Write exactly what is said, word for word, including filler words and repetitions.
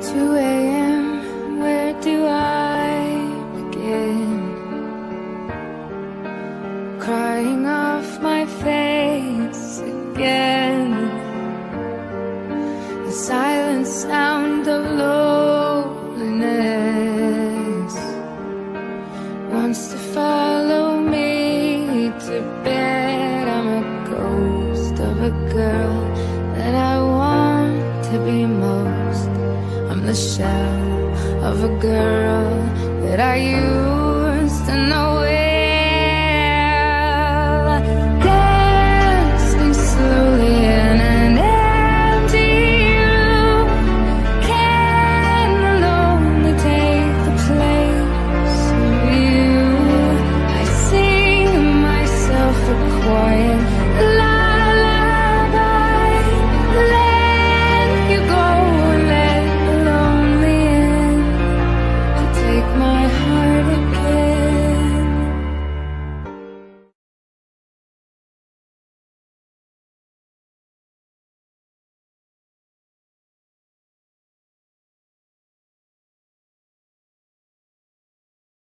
two A M, where do I begin? Crying off my face again. The silent sound of loneliness wants to follow me to bed. I'm a ghost of a girl that I want to be most. I'm the shell of a girl that I used